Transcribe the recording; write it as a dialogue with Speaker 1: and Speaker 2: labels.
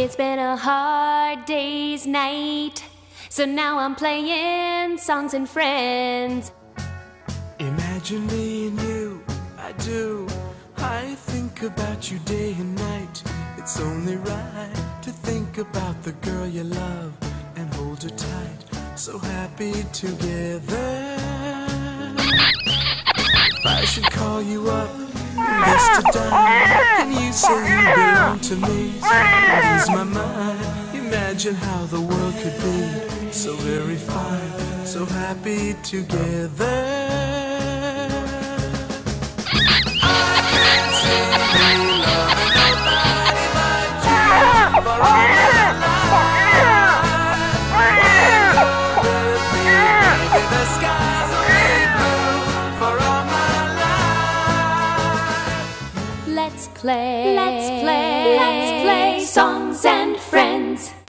Speaker 1: It's been a hard day's night, so now I'm playing songs and friends.
Speaker 2: Imagine me and you, I do. I think about you day and night. It's only right to think about the girl you love and hold her tight. So happy together. If I should call you up, invest a dime, and you say you belong to me, so ease my mind. Imagine how the world could be so very fine, so happy together.
Speaker 1: Let's play.